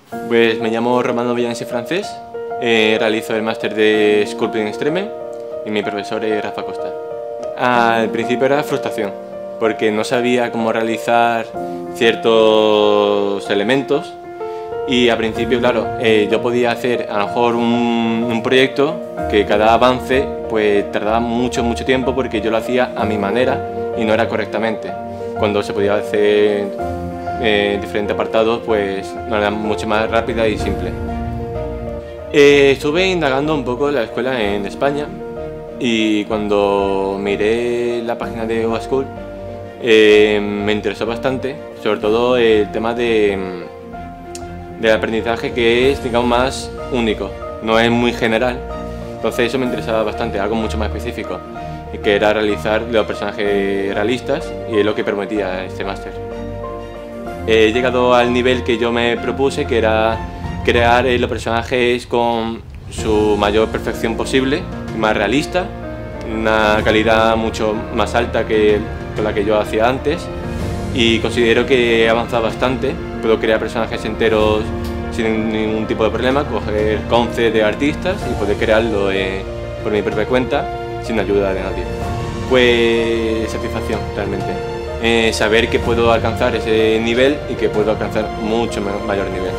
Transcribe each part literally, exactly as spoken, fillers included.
Pues me llamo Romano Villanesi Francés, eh, realizo el máster de Sculpting Extreme y mi profesor es Rafa Costa. Al principio era frustración, porque no sabía cómo realizar ciertos elementos y al principio, claro, eh, yo podía hacer a lo mejor un, un proyecto que cada avance pues tardaba mucho, mucho tiempo porque yo lo hacía a mi manera y no era correctamente. Cuando se podía hacer eh, diferentes apartados, pues no era mucho más rápida y simple. Eh, estuve indagando un poco en la escuela en España y cuando miré la página de OASchool eh, me interesó bastante, sobre todo el tema de, del aprendizaje, que es, digamos, más único, no es muy general. Entonces eso me interesaba bastante, algo mucho más específico, que era realizar los personajes realistas, y es lo que permitía este máster. He llegado al nivel que yo me propuse, que era crear los personajes con su mayor perfección posible, más realista, una calidad mucho más alta que con la que yo hacía antes, y considero que he avanzado bastante. Puedo crear personajes enteros sin ningún tipo de problema, coger conceptos de artistas y poder crearlo eh, por mi propia cuenta, sin ayuda de nadie. Pues satisfacción, realmente. Eh, saber que puedo alcanzar ese nivel y que puedo alcanzar mucho mayor nivel.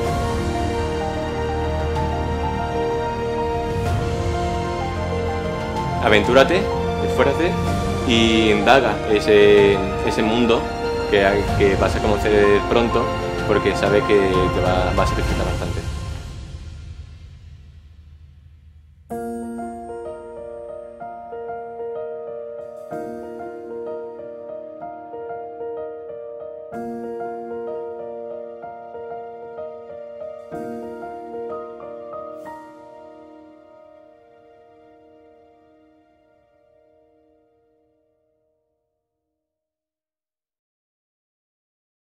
Aventúrate, esfuérzate y indaga ese, ese mundo que, que vas a conocer pronto, porque sabes que te va, vas a disfrutar bastante.